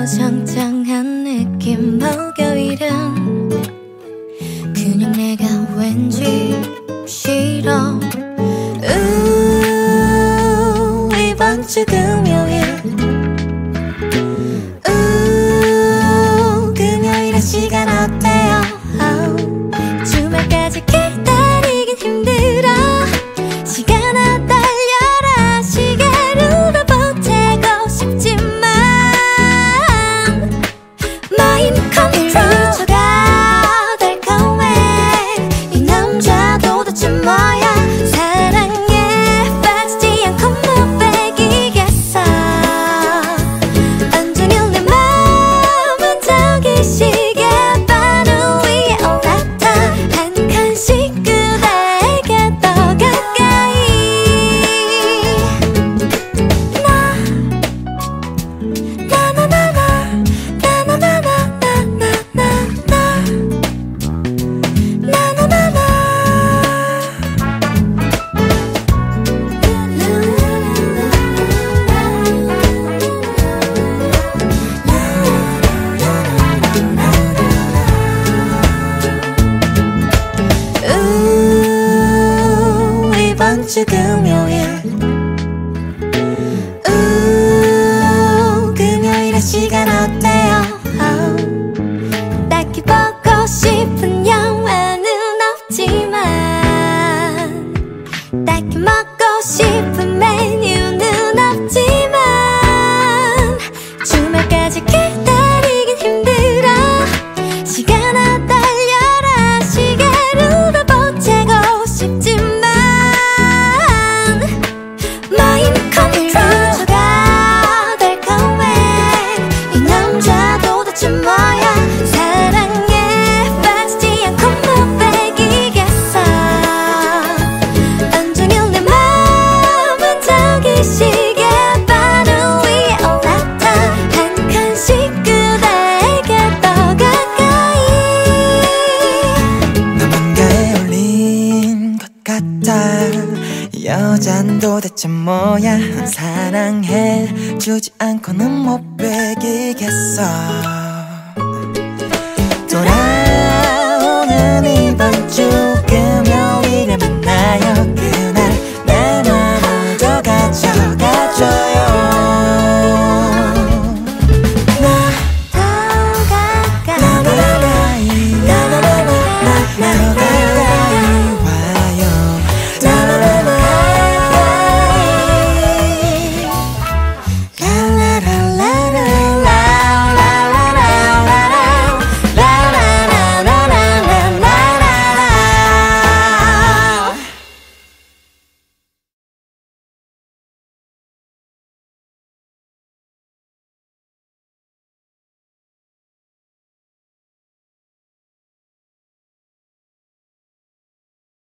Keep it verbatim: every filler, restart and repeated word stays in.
어정쩡한 느낌 목요일은 그냥 내가 왠지 싫어. 우 이번 주 금요일 우 금요일의 시간 어때요? 주말까지 기다리긴 힘들어. 시간아 달려라. 시계로 보태고 싶지만 마인 컨트롤가 달콤해. 이 남자 도대체 뭐야? 사랑에 빠지지 않고 못 빼기겠어. 온종일 내 맘은 저기 시계 바늘 위에 올라타. 한 칸씩 그대에게 더 가까이. 나 나나나나 우 이번 주 금요일 우 금요일의 시간 어때요? 딱히 보고 싶은 영화는 없지만 딱히 먹고 싶은 메뉴는 없지만 주말까지 기다리긴 힘들어. 시간아 달려라. 시계로 보태고 싶지만 마인 컨트롤가 달콤해. 이 남자 도대체 뭐야? 사랑에 빠지지 않고 못 빼기겠어. 온종일 내 맘은 저기 시계 바늘 위에 올라타. 한 칸씩 그대에게 더 가까이. 누군가에 올린 것 같아. 이 여잔 도대체 뭐야? 난 사랑해 주지 않고는 못 빼기겠어.